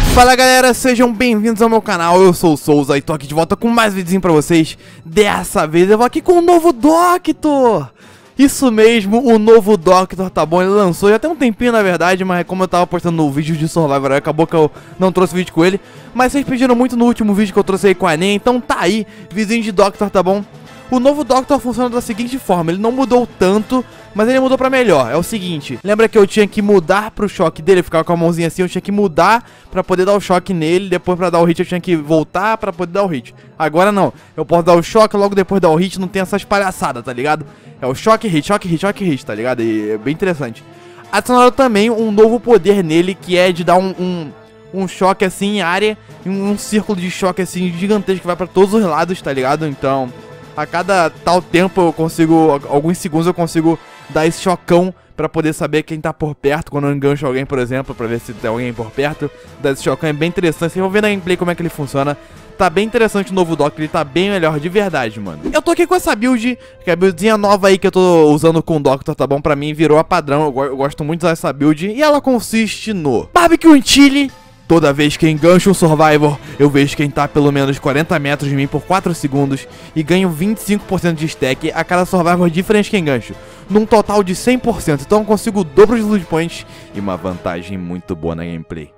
Fala galera, sejam bem-vindos ao meu canal, eu sou o Souza e tô aqui de volta com mais videozinho pra vocês. Dessa vez eu vou aqui com o novo Doctor. Isso mesmo, o novo Doctor, tá bom? Ele lançou já tem um tempinho na verdade, mas como eu tava postando no vídeo de Survivor, acabou que eu não trouxe vídeo com ele. Mas vocês pediram muito no último vídeo que eu trouxe aí com a Nen, então tá aí, vizinho de Doctor, tá bom? O novo Doctor funciona da seguinte forma, ele não mudou tanto, mas ele mudou pra melhor. É o seguinte, lembra que eu tinha que mudar pro choque dele, ficar com a mãozinha assim, eu tinha que mudar pra poder dar o choque nele, depois pra dar o hit eu tinha que voltar pra poder dar o hit. Agora não, eu posso dar o choque, logo depois dar o hit, não tem essas palhaçadas, tá ligado? É o choque, hit, choque, hit, choque, hit, tá ligado? E é bem interessante. Adicionaram também um novo poder nele, que é de dar um choque assim em área, um círculo de choque assim gigantesco que vai pra todos os lados, tá ligado? Então, a cada tal tempo eu consigo, alguns segundos eu consigo dar esse chocão pra poder saber quem tá por perto, quando eu engancho alguém, por exemplo, pra ver se tem alguém por perto. Dar esse chocão é bem interessante, vocês vão ver na gameplay como é que ele funciona. Tá bem interessante o novo Doctor, ele tá bem melhor de verdade, mano. Eu tô aqui com essa build, que é a buildzinha nova aí que eu tô usando com o Doctor, tá bom? Pra mim virou a padrão, eu gosto muito dessa build. E ela consiste no Barbecue and Chili. Toda vez que engancho um Survivor, eu vejo quem tá pelo menos 40 metros de mim por 4 segundos e ganho 25% de stack a cada Survivor diferente que engancho, num total de 100%, então eu consigo o dobro de loot points e uma vantagem muito boa na gameplay.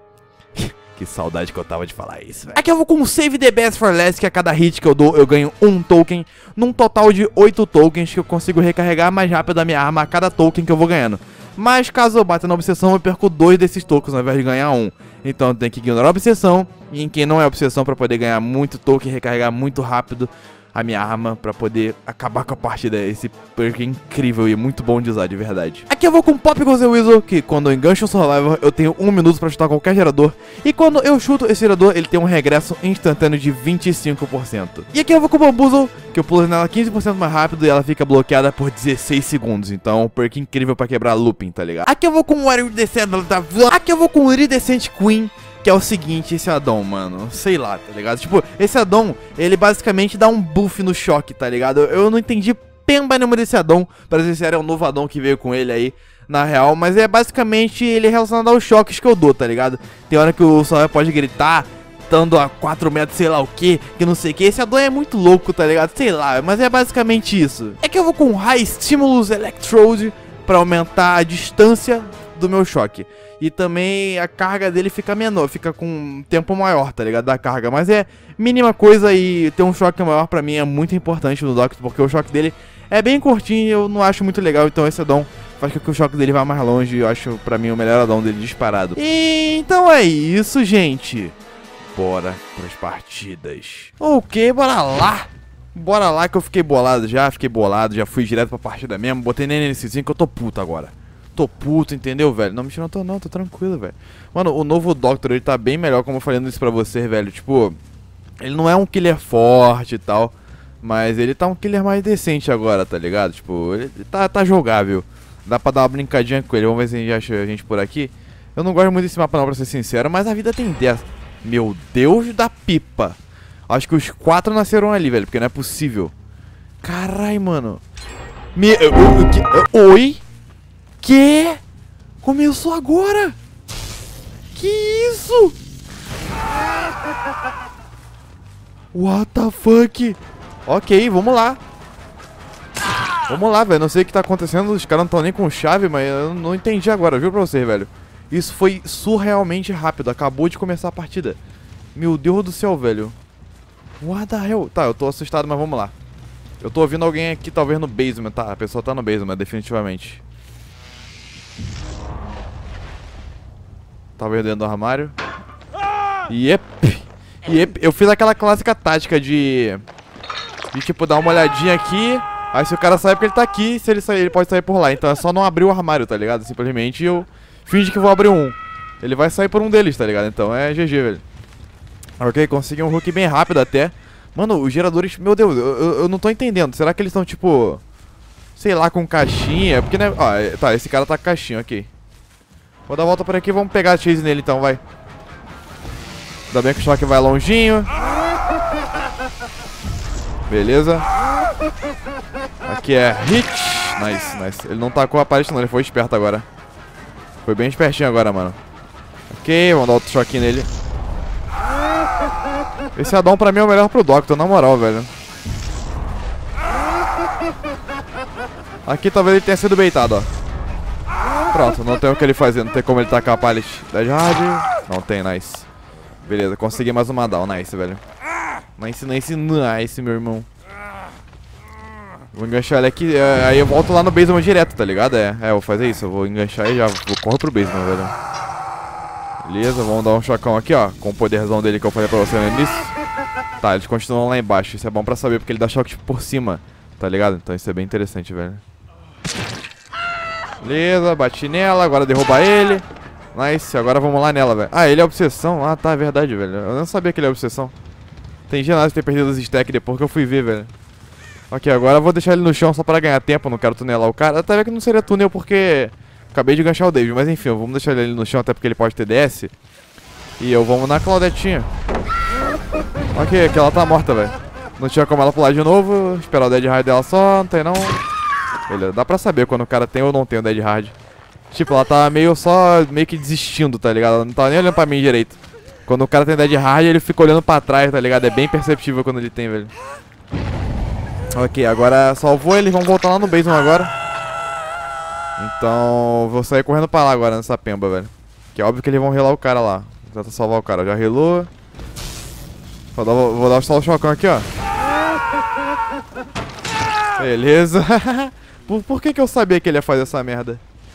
Que saudade que eu tava de falar isso, velho. Aqui eu vou com o Save the Best for Last, que a cada hit que eu dou eu ganho um token, num total de 8 tokens que eu consigo recarregar mais rápido a minha arma a cada token que eu vou ganhando. Mas caso eu bata na obsessão, eu perco 2 desses tokens ao invés de ganhar 1. Então eu tenho que ignorar a obsessão, e em quem não é obsessão pra poder ganhar muito token e recarregar muito rápido a minha arma pra poder acabar com a partida. Esse perk é incrível e muito bom de usar, de verdade. Aqui eu vou com Pop Goes the Weasel, que quando eu engancho um Survivor, eu tenho 1 minuto pra chutar qualquer gerador. E quando eu chuto esse gerador, ele tem um regresso instantâneo de 25%. E aqui eu vou com o Bamboozle, que eu pulo nela 15% mais rápido e ela fica bloqueada por 16 segundos. Então, um perk incrível pra quebrar looping, tá ligado? Aqui eu vou com o Iridescent, aqui eu vou com o Iridescent Queen, que é o seguinte, esse addon, mano, sei lá, tá ligado? Tipo, esse addon, ele basicamente dá um buff no choque, tá ligado? Eu não entendi pemba nenhuma desse addon, pra ser sério, é um novo addon que veio com ele aí, na real, mas é basicamente ele é relacionado aos choques que eu dou, tá ligado? Tem hora que o Survivor pode gritar, estando a 4 metros, sei lá o que não sei o que. Esse addon é muito louco, tá ligado? Sei lá, mas é basicamente isso. É que eu vou com High Stimulus Electrode pra aumentar a distância do meu choque. E também a carga dele fica menor, fica com um tempo maior, tá ligado? Da carga. Mas é mínima coisa e ter um choque maior pra mim é muito importante no Doctor, porque o choque dele é bem curtinho e eu não acho muito legal. Então esse addon faz com que o choque dele vá mais longe e eu acho pra mim o melhor addon dele disparado. E então é isso, gente. Bora pras partidas. Ok, bora lá. Bora lá que eu fiquei bolado já, já fui direto pra partida mesmo. Botei nem nesse que eu tô puto agora. Tô puto, entendeu, velho? Não, mentira, não tô tranquilo, velho. Mano, o novo Doctor, ele tá bem melhor, como eu falei isso pra vocês, velho. Tipo, ele não é um killer forte e tal, mas ele tá um killer mais decente agora, tá ligado? Tipo, ele tá jogável. Dá pra dar uma brincadinha com ele. Vamos ver se a gente acha a gente por aqui. Eu não gosto muito desse mapa não, pra ser sincero, mas a vida tem dessa. Meu Deus da pipa. Acho que os 4 nasceram ali, velho, porque não é possível. Carai, mano. Oi? Que? Começou agora? Que isso? What the fuck? Ok, vamos lá. Vamos lá, velho. Não sei o que tá acontecendo. Os caras não estão nem com chave, mas eu não entendi agora. Juro pra vocês, velho. Isso foi surrealmente rápido. Acabou de começar a partida. Meu Deus do céu, velho. What the hell? Tá, eu tô assustado, mas vamos lá. Eu tô ouvindo alguém aqui, talvez no basement. Tá, a pessoa tá no basement, definitivamente. Talvez dentro do armário. Yep. Eu fiz aquela clássica tática de tipo, dar uma olhadinha aqui. Aí se o cara sabe que ele tá aqui, se ele sair, ele pode sair por lá. Então é só não abrir o armário, tá ligado? Simplesmente eu finge que vou abrir um. Ele vai sair por um deles, tá ligado? Então é GG, velho. Ok, consegui um hook bem rápido até. Mano, os geradores... Meu Deus, eu não tô entendendo. Será que eles estão, tipo... sei lá, com caixinha? Porque, né... Ó, tá, esse cara tá com caixinha, ok. Vou dar a volta por aqui e vamos pegar a chase nele, então, vai. Ainda bem que o choque vai longinho. Beleza. Aqui é hit. Nice, nice. Ele não tacou a parede não, ele foi esperto agora. Foi bem espertinho agora, mano. Ok, vamos dar outro choque nele. Esse addon pra mim é o melhor pro Doctor, na moral, velho. Aqui talvez ele tenha sido baitado, ó. Pronto, não tem o que ele fazer, não tem como ele tacar a pallet. Dead hard. Não tem, nice. Beleza, consegui mais uma down, nice, velho. Nice, nice, nice, meu irmão. Vou enganchar ele aqui, aí eu volto lá no basement direto, tá ligado? Eu vou fazer isso, eu vou enganchar e já corro pro basement, velho. Beleza, vamos dar um chocão aqui, ó. Com o poderzão dele que eu falei pra você no início. Tá, eles continuam lá embaixo, isso é bom pra saber, porque ele dá choque tipo, por cima, tá ligado? Então isso é bem interessante, velho. Beleza, bati nela, agora derruba ele. Nice, agora vamos lá nela, velho. Ah, ele é obsessão? Ah, tá, é verdade, velho. Eu não sabia que ele é obsessão. Tem nada de ter perdido os stacks depois que eu fui ver, velho. Ok, agora eu vou deixar ele no chão só pra ganhar tempo, não quero tunelar o cara. Até ver que não seria túnel porque acabei de ganchar o David, mas enfim, vamos deixar ele no chão até porque ele pode ter DS. E eu vamos na Claudetinha. Ok, aqui ela tá morta, velho. Não tinha como ela pular de novo, esperar o Dead Hard dela só, não tem não. Beleza, dá pra saber quando o cara tem ou não tem o Dead Hard. Tipo, ela tá meio que desistindo, tá ligado? Ela não tá nem olhando pra mim direito. Quando o cara tem Dead Hard, ele fica olhando pra trás, tá ligado? É bem perceptível quando ele tem, velho. Ok, agora salvou ele, vamos voltar lá no basement agora. Então, vou sair correndo pra lá agora, nessa pemba, velho. Que é óbvio que eles vão relar o cara lá. Tenta salvar o cara, já relou. Vou dar só o chocão aqui, ó. Beleza. Por que eu sabia que ele ia fazer essa merda?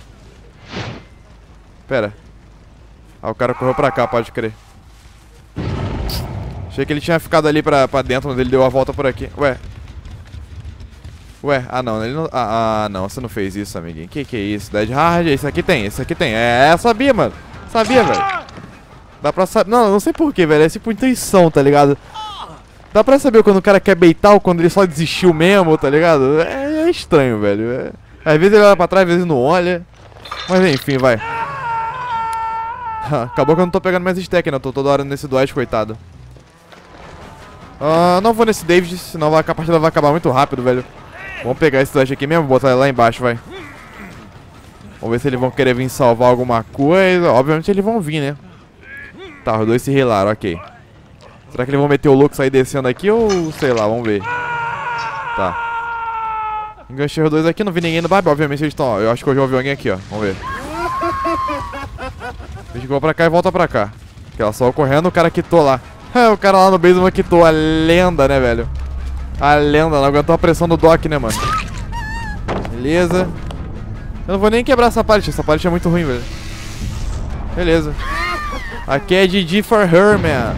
Pera. Ah, o cara correu pra cá, pode crer. Achei que ele tinha ficado ali pra dentro, mas ele deu a volta por aqui. Ué, ah não, ele não... não, você não fez isso, amiguinho. Que é isso? Dead Hard? Esse aqui tem. Sabia, mano. Sabia, velho. Dá pra saber... Não sei porquê, velho. É tipo intuição, tá ligado? Dá pra saber quando o cara quer baitar ou quando ele só desistiu mesmo, tá ligado? É estranho, velho. Às vezes ele olha pra trás, às vezes não olha. Mas enfim, vai. Acabou que eu não tô pegando mais stack, né? Eu tô toda hora nesse Dwight, coitado. Não vou nesse David, senão a partida vai acabar muito rápido, velho. Vamos pegar esse Dwight aqui mesmo e botar ele lá embaixo, vai. Vamos ver se eles vão querer vir salvar alguma coisa. Obviamente eles vão vir, né? Tá, os dois se relaram, ok. Será que eles vão meter o louco e sair descendo aqui ou sei lá, vamos ver. Tá. Enganchei os dois aqui, não vi ninguém no Barbie. Obviamente eles estão, ó. Eu acho que eu já ouvi alguém aqui, ó. Vamos ver. A gente vai pra cá e volta pra cá. Que ela só correndo, o cara quitou lá. O cara lá no basement quitou, a lenda, né, velho? A lenda, não aguentou a pressão do Doc, né, mano? Beleza. Eu não vou nem quebrar essa pallet é muito ruim, velho. Beleza. Aqui é GG for her, man.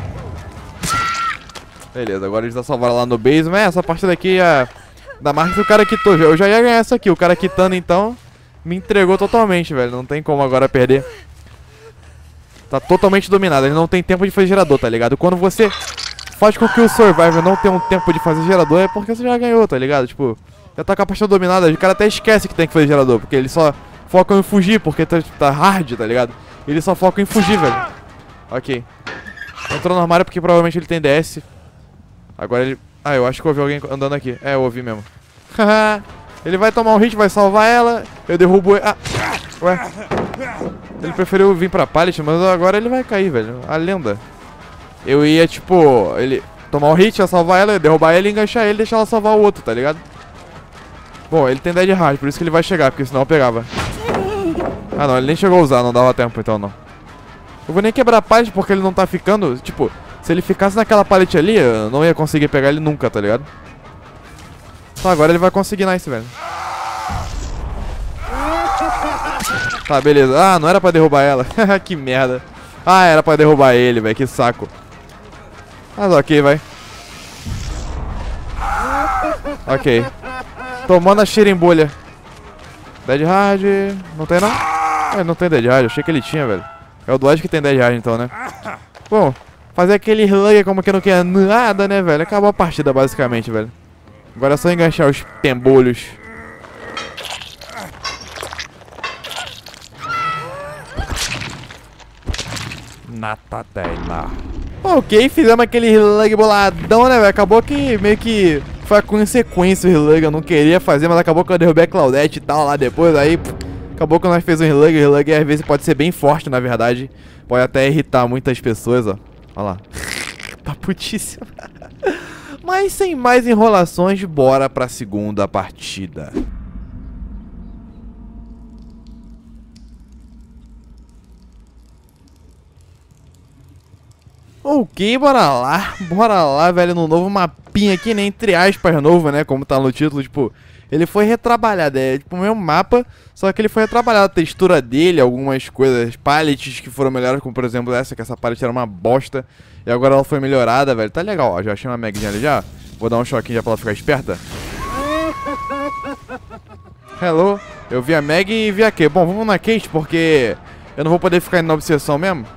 Beleza, agora eles já salvaram lá no basement. Essa partida aqui é da marca que o cara quitou. Eu já ia ganhar essa aqui. O cara quitando, então, me entregou totalmente, velho. Não tem como agora perder. Tá totalmente dominado. Ele não tem tempo de fazer gerador, tá ligado? Quando você faz com que o Survivor não tenha um tempo de fazer gerador, é porque você já ganhou, tá ligado? Tipo, já tá com a partida dominada. O cara até esquece que tem que fazer gerador, porque ele só foca em fugir, porque tá hard, tá ligado? Ele só foca em fugir, velho. Ok. Entrou no armário porque provavelmente ele tem DS. Agora ele... eu acho que eu ouvi alguém andando aqui. Eu ouvi mesmo. Ele vai tomar um hit, vai salvar ela. Eu derrubo ele. Ué. Ele preferiu vir pra pallet, mas agora ele vai cair, velho. A lenda. Eu ia, tipo... Ele tomar um hit, ia salvar ela, ia derrubar ele, enganchar ele e deixar ela salvar o outro, tá ligado? Bom, ele tem Dead Hard, por isso que ele vai chegar, porque senão eu pegava. Ah, não, ele nem chegou a usar, não dava tempo, então não. Eu vou nem quebrar a pallet porque ele não tá ficando... Tipo, se ele ficasse naquela pallet ali, eu não ia conseguir pegar ele nunca, tá ligado? Tá, agora ele vai conseguir nice, velho. Tá, beleza. Não era pra derrubar ela. Que merda. Era pra derrubar ele, velho. Que saco. Mas ok, vai. Ok. Tomando a xerimbulha. Dead Hard. Não tem, não? Não tem Dead Hard. Eu achei que ele tinha, velho. É o Dwight que tem Dead Hard, então, né? Bom, fazer aquele slug como que não quer nada, né, velho? Acabou a partida, basicamente, velho. Agora é só enganchar os pembolhos. Natatela. Ok, fizemos aquele slug boladão, né, velho? Acabou que meio que foi a consequência o slug. Eu não queria fazer, mas acabou que eu derrubei a Claudette e tal lá depois. Aí acabou que nós fizemos um slug. O slug às vezes pode ser bem forte, na verdade. Pode até irritar muitas pessoas, ó. Olha lá. Tá putíssimo. Mas sem mais enrolações, bora pra segunda partida. Ok, bora lá, velho, no novo mapinha aqui, né, entre aspas, novo, né, como tá no título, tipo, ele foi retrabalhado, é tipo o mesmo mapa, só que ele foi retrabalhado, a textura dele, algumas coisas, paletes que foram melhoradas, como por exemplo essa, que essa palette era uma bosta, e agora ela foi melhorada, velho, tá legal, ó, já achei uma Magzinha ali já, vou dar um choquinho já pra ela ficar esperta. Hello, eu vi a Mag e vi a Kate, bom, vamos na Kate, porque eu não vou poder ficar indo na obsessão mesmo.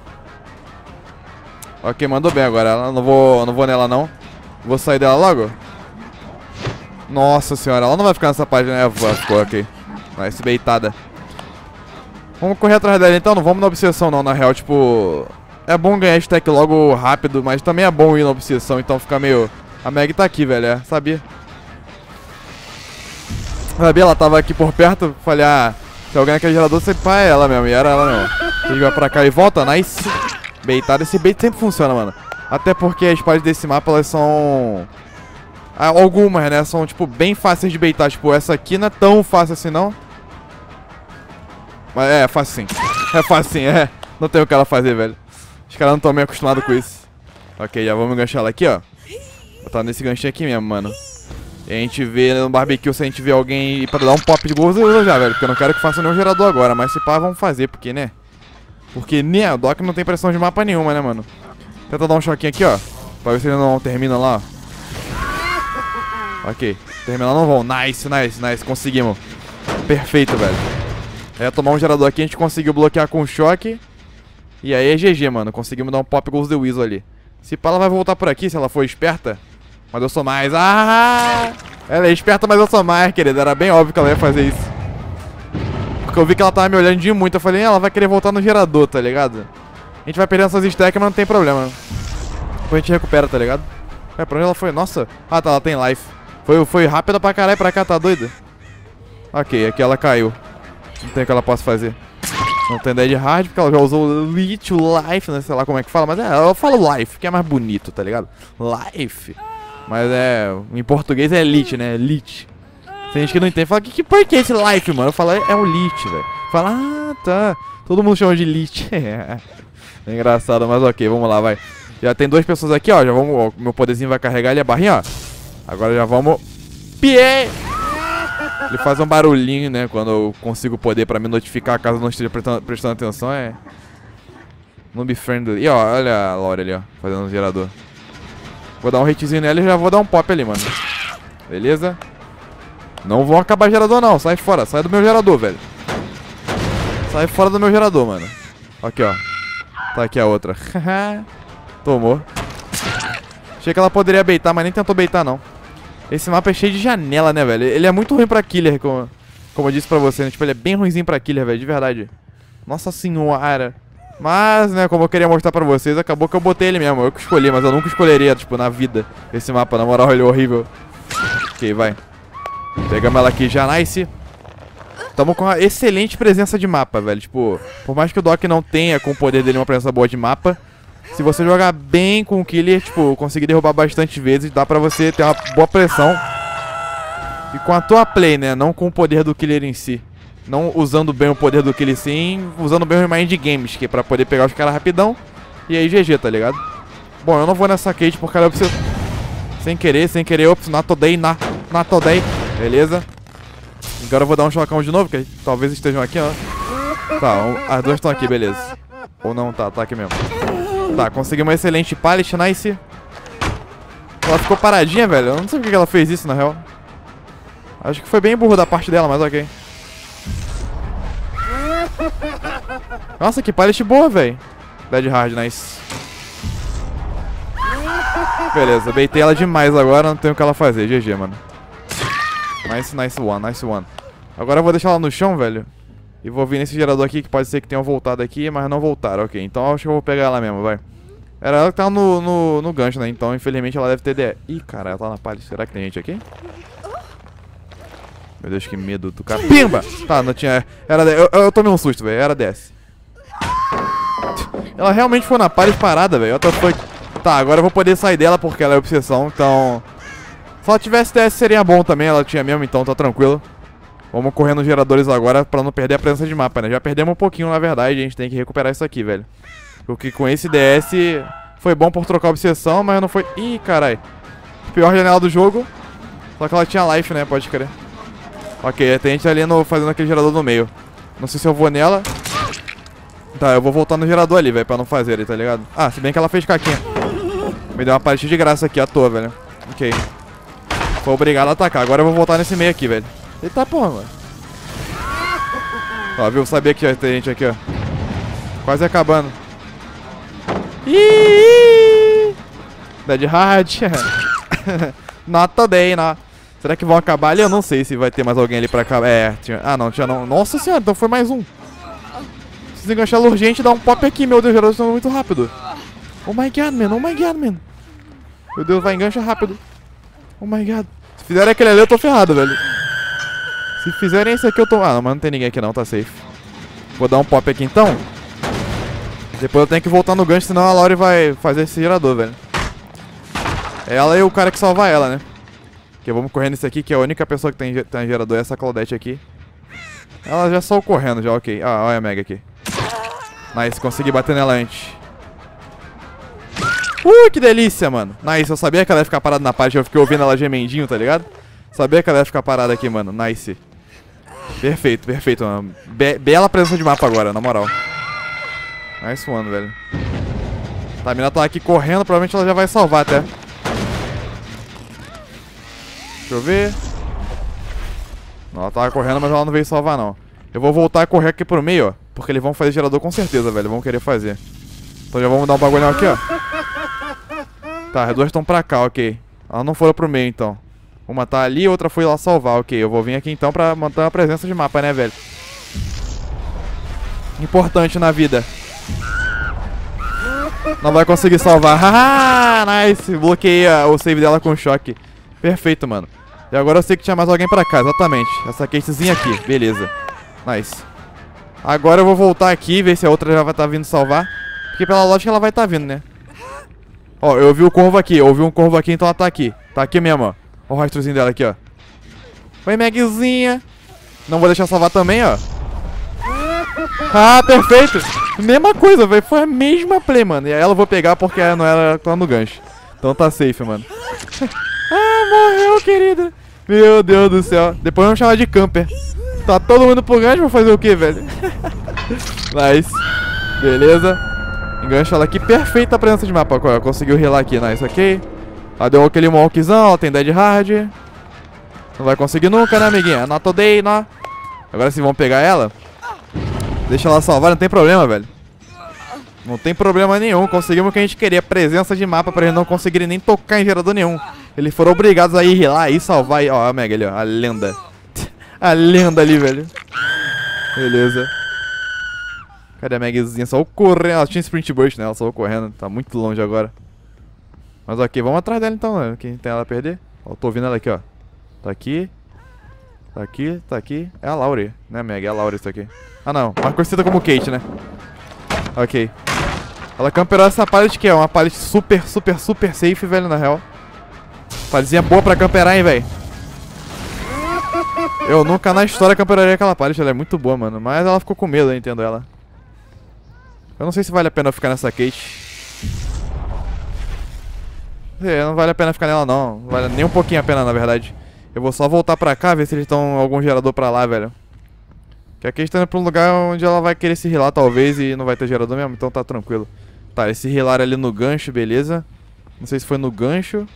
Ok, mandou bem agora. Eu não vou nela não. Vou sair dela logo. Nossa senhora, ela não vai ficar nessa página, né? Ficou, ok. Nice, beitada. Vamos correr atrás dela então, não vamos na obsessão não, na real, tipo... É bom ganhar stack logo rápido, mas também é bom ir na obsessão, então fica meio... A Mag tá aqui, velho, sabia? Sabia, ela tava aqui por perto, falei, ah... Se alguém naquele gerador, você pá, é ela mesmo, e era ela mesmo. A gente vai pra cá e volta, nice. Beitado, esse bait sempre funciona, mano. Até porque as partes desse mapa, elas são... Algumas, né, são, tipo, bem fáceis de baitar. Tipo, essa aqui não é tão fácil assim, não. Mas é fácil sim. É fácil sim, é. Não tem o que ela fazer, velho. Os caras não estão meio acostumados com isso. Ok, já vamos enganchar ela aqui, ó. Vou tá nesse ganchinho aqui mesmo, mano. E a gente vê no barbecue se a gente vê alguém pra dar um pop de gol, já, velho. Porque eu não quero que faça nenhum gerador agora. Mas se pá, vamos fazer, porque, né? Porque, né, o Doc não tem pressão de mapa nenhuma, né, mano? Tenta dar um choquinho aqui, ó. Pra ver se ele não termina lá, ó. Ok. Terminar não vão. Nice, nice, nice. Conseguimos. Perfeito, velho. É, tomar um gerador aqui, a gente conseguiu bloquear com choque. E aí é GG, mano. Conseguimos dar um pop goals the Weasel ali. Se pá, ela vai voltar por aqui, se ela for esperta. Mas eu sou mais. Ah! Ela é esperta, mas eu sou mais, querida. Era bem óbvio que ela ia fazer isso. Porque eu vi que ela tava me olhando de muito. Eu falei, ela vai querer voltar no gerador, tá ligado? A gente vai perdendo essas stacks, mas não tem problema. Depois a gente recupera, tá ligado? É, pra onde ela foi? Nossa. Ah, tá, ela tem life. Foi rápida pra caralho pra cá, tá doido? Ok, aqui ela caiu. Não tem o que ela possa fazer. Não tem dead hard, porque ela já usou lit, life, né? Sei lá como é que fala. Mas eu falo life, que é mais bonito, tá ligado? Life. Mas é... Em português é lit, né? Lit. Tem gente que não entende, fala, por que esse life, mano? Eu falo, é o lit, velho. Fala, ah, tá. Todo mundo chama de lit. É engraçado, mas ok, vamos lá, vai. Já tem duas pessoas aqui, ó. Já vamos, ó, meu poderzinho vai carregar ali a barrinha, ó. Agora já vamos... Piei! Ele faz um barulhinho, né? Quando eu consigo poder pra me notificar caso eu não esteja prestando atenção, é... Noob friendly. E ó, olha a Lore ali, ó. Fazendo um gerador. Vou dar um hitzinho nela e já vou dar um pop ali, mano. Beleza? Não vão acabar gerador não, sai fora, sai do meu gerador, velho. Sai fora do meu gerador, mano. Aqui, ó. Tá aqui a outra. Tomou. Achei que ela poderia baitar, mas nem tentou baitar não. Esse mapa é cheio de janela, né, velho? Ele é muito ruim pra killer, como eu disse pra você, né? Tipo, ele é bem ruimzinho pra killer, velho, de verdade. Nossa senhora. Mas, né, como eu queria mostrar pra vocês, acabou que eu botei ele mesmo. Eu que escolhi, mas eu nunca escolheria, tipo, na vida, esse mapa. Na moral, ele é horrível. Ok, vai. Pegamos ela aqui já, nice. Tamo com uma excelente presença de mapa, velho. Tipo, por mais que o Doc não tenha com o poder dele uma presença boa de mapa, se você jogar bem com o killer, tipo, conseguir derrubar bastante vezes, dá pra você ter uma boa pressão. E com a tua play, né, não com o poder do killer em si. Não usando bem o poder do killer sim, usando bem os mind games, que é pra poder pegar os caras rapidão. E aí GG, tá ligado? Bom, eu não vou nessa Kate porque ela é preciso... Sem querer, ops, not today. Beleza. Agora eu vou dar um chocão de novo, que talvez estejam aqui, ó. Tá, as duas estão aqui, beleza. Ou não, tá aqui mesmo. Tá, conseguimos uma excelente pallet, nice. Ela ficou paradinha, velho. Eu não sei porque ela fez isso, na real. Acho que foi bem burro da parte dela, mas ok. Nossa, que pallet boa, velho. Dead hard, nice. Beleza, beitei ela demais agora, não tem o que ela fazer. GG, mano. Nice one. Agora eu vou deixar ela no chão, velho. E vou vir nesse gerador aqui, que pode ser que tenham voltado aqui, mas não voltaram. Ok, então acho que eu vou pegar ela mesmo, vai. Era ela que tava no gancho, né? Então, infelizmente, ela deve ter... Ih, cara, ela tá na palha. Será que tem gente aqui? Meu Deus, que medo do cara. Pimba! Tá, não tinha... Eu tomei um susto, velho. Era DS. Ela realmente foi na palha parada, velho. Tá, agora eu vou poder sair dela porque ela é obsessão, então... Se ela tivesse TS seria bom também, ela tinha mesmo, então tá tranquilo. Vamos correr nos geradores agora pra não perder a presença de mapa, né? Já perdemos um pouquinho, na verdade, a gente tem que recuperar isso aqui, velho. Porque com esse DS foi bom por trocar a obsessão, mas não foi... Ih, carai. Pior janela do jogo. Só que ela tinha life, né? Pode crer. Ok, tem gente ali fazendo aquele gerador no meio. Não sei se eu vou nela. Tá, eu vou voltar no gerador ali, velho, pra não fazer ele, tá ligado? Ah, se bem que ela fez caquinha. Me deu uma partida de graça aqui à toa, velho. Ok. Foi obrigado a atacar. Agora eu vou voltar nesse meio aqui, velho. Eita porra, mano. Ó, viu? Eu sabia que ia ter gente aqui, ó. Quase acabando. Ih! Dead Hard. Not today, não. Será que vão acabar ali? Eu não sei se vai ter mais alguém ali pra acabar. É, tinha... Ah, não, tinha não. Nossa senhora, então foi mais um. Preciso enganchar urgente e dar um pop aqui, meu Deus, geradores estão muito rápido. Oh my god, man, oh my god, man. Meu Deus, vai, engancha rápido. Oh my god. Se fizerem aquele ali, eu tô ferrado, velho. Se fizerem esse aqui, eu tô... Ah, não, mas não tem ninguém aqui não, tá safe. Vou dar um pop aqui então. Depois eu tenho que voltar no gancho, senão a Lauri vai fazer esse gerador, velho. É ela e o cara que salvar ela, né? Ok, vamos correndo nesse aqui, que é a única pessoa que tem gerador, é essa Claudette aqui. Ela já saiu correndo, já, ok. Ah, olha a Meg aqui. Nice, consegui bater nela antes. Que delícia, mano. Nice, eu sabia que ela ia ficar parada na parte, eu fiquei ouvindo ela gemendinho, tá ligado? Sabia que ela ia ficar parada aqui, mano. Nice. Perfeito, perfeito, mano. Bela presença de mapa agora, na moral. Nice one, velho. Tá, a mina tá aqui correndo, provavelmente ela já vai salvar até. Deixa eu ver. Não, ela tava correndo, mas ela não veio salvar, não. Eu vou voltar a correr aqui pro meio, ó. Porque eles vão fazer gerador com certeza, velho. Vão querer fazer. Então já vamos dar um bagulhão aqui, ó. Tá, as duas estão pra cá, ok. Elas não foram pro meio, então. Uma tá ali e outra foi lá salvar, ok. Eu vou vir aqui, então, pra manter a presença de mapa, né, velho? Importante na vida. Não vai conseguir salvar. Haha, nice. Bloqueei o save dela com choque. Perfeito, mano. E agora eu sei que tinha mais alguém pra cá, exatamente. Essa casezinha aqui, beleza. Nice. Agora eu vou voltar aqui, ver se a outra já vai estar vindo salvar. Porque pela lógica ela vai estar vindo, né? Ó, eu ouvi o corvo aqui, então ela tá aqui. Tá aqui mesmo, ó. Ó o rastrozinho dela aqui, ó. Oi, Megzinha. Não vou deixar salvar também, ó. Ah, perfeito. Mesma coisa, velho. Foi a mesma play, mano. E aí ela eu vou pegar porque não era tá no gancho. Então tá safe, mano. Ah, morreu, querida. Meu Deus do céu. Depois vamos chamar de camper. Tá todo mundo pro gancho, vou fazer o que, velho? Nice. Beleza. Engancha ela aqui. Perfeita a presença de mapa. Conseguiu healar aqui. Nice, ok. Ela deu aquele walkzão. Ela tem dead hard. Não vai conseguir nunca, né, amiguinha? Not today, não. Agora sim, vamos pegar ela. Deixa ela salvar, não tem problema, velho. Não tem problema nenhum. Conseguimos o que a gente queria. Presença de mapa pra eles não conseguirem nem tocar em gerador nenhum. Eles foram obrigados a ir lá e salvar. Ó, a Meg ali, ó. A lenda. A lenda ali, velho. Beleza. Cadê a Megzinha? Só correndo. Ela tinha sprint burst, né? Ela só correndo. Tá muito longe agora. Mas ok, vamos atrás dela então, né? Quem tem ela a perder? Ó, tô ouvindo ela aqui, ó. Tá aqui. Tá aqui, tá aqui. É a Lauri, né, Meg? É a Lauri isso aqui. Ah, não. Mais conhecida como Kate, né? Ok. Ela camperou essa pallet que é uma pallet super safe, velho, na real. Palletzinha boa pra camperar, hein, velho. Eu nunca na história camperaria aquela pallet. Ela é muito boa, mano. Mas ela ficou com medo, eu entendo ela. Eu não sei se vale a pena eu ficar nessa Kate. Não vale a pena ficar nela, não. Não vale nem um pouquinho a pena, na verdade. Eu vou só voltar pra cá, ver se eles estão algum gerador pra lá, velho. Que aqui a gente tá indo pra um lugar onde ela vai querer se healar, talvez, e não vai ter gerador mesmo, então tá tranquilo. Tá, eles se healaram ali no gancho, beleza. Não sei se foi no gancho.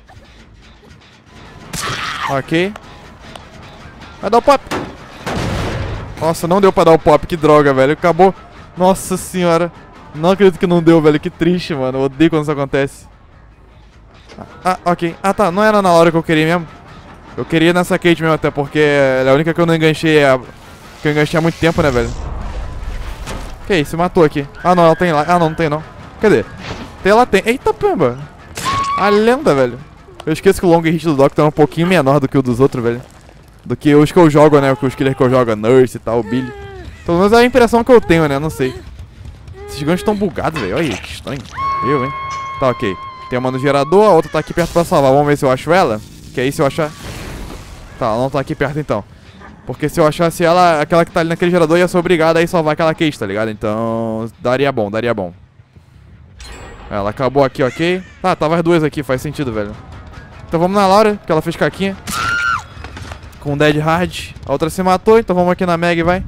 Ok. Vai dar o pop. Nossa, não deu pra dar o pop, que droga, velho. Acabou. Nossa senhora. Não acredito que não deu, velho. Que triste, mano. Eu odeio quando isso acontece. Ah, ok. Ah, tá. Não era na hora que eu queria mesmo. Eu queria nessa Kate mesmo, até porque ela é a única que eu não enganchei. Que eu enganchei há muito tempo, né, velho? Que isso? Matou aqui. Ah, não. Ela tem lá. Ah, não tem não. Cadê? Ela tem. Eita, pamba. A lenda, velho. Eu esqueço que o long hit do Doctor é um pouquinho menor do que o dos outros, velho. Do que os que eu jogo, né? Os killers que eu jogo, Nurse e tal, o Billy. Pelo menos é a impressão que eu tenho, né? Não sei. Esses ganchos estão bugados, velho. Olha aí, que estranho. Eu, hein? Tá, ok. Tem uma no gerador, a outra tá aqui perto pra salvar. Vamos ver se eu acho ela. Que aí se eu achar... Tá, ela não tá aqui perto então. Porque se eu achasse ela, aquela que tá ali naquele gerador, ia ser obrigada a ir salvar aquela case, tá ligado? Então, daria bom, daria bom. Ela acabou aqui, ok. Ah, tava as duas aqui, faz sentido, velho. Então vamos na Laura, que ela fez caquinha. Com Dead Hard. A outra se matou, então vamos aqui na Meg, vai.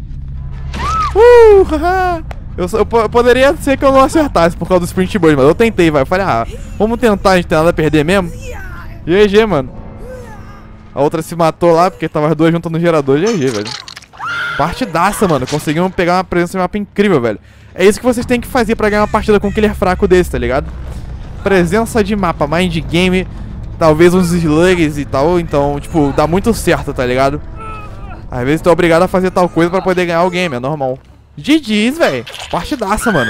Haha. Eu poderia ser que eu não acertasse por causa do Sprint Burst, mas eu tentei, vai. Eu falei, vamos tentar, a gente tem nada a perder mesmo. GG, mano. A outra se matou lá, porque tava as duas juntas no gerador. GG, velho. Partidaça, mano. Conseguimos pegar uma presença de mapa incrível, velho. É isso que vocês têm que fazer pra ganhar uma partida com um killer fraco desse, tá ligado? Presença de mapa, mind game, talvez uns slugs e tal. Então, tipo, dá muito certo, tá ligado? Às vezes tu é obrigado a fazer tal coisa pra poder ganhar o game, é normal. GG's, velho. Partidaça, mano.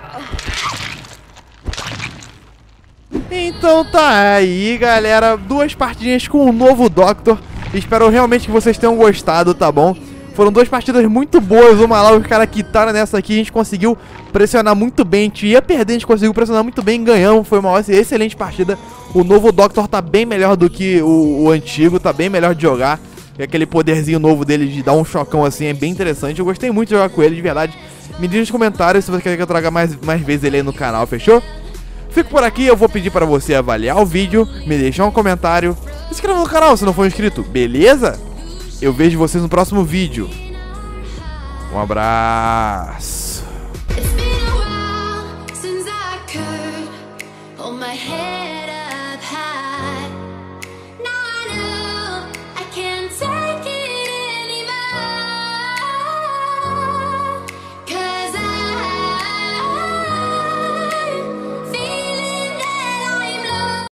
Então tá aí, galera. 2 partidinhas com o novo Doctor. Espero realmente que vocês tenham gostado, tá bom? Foram 2 partidas muito boas. Uma lá, os caras quitaram nessa aqui. A gente conseguiu pressionar muito bem. A gente ia perder, a gente conseguiu pressionar muito bem. Ganhamos, foi uma excelente partida. O novo Doctor tá bem melhor do que o antigo. Tá bem melhor de jogar. E aquele poderzinho novo dele de dar um chocão assim é bem interessante. Eu gostei muito de jogar com ele, de verdade. Me diz nos comentários se você quer que eu traga mais vezes ele aí no canal, fechou? Fico por aqui, eu vou pedir pra você avaliar o vídeo, me deixar um comentário, se inscreva no canal se não for inscrito, beleza? Eu vejo vocês no próximo vídeo. Um abraço.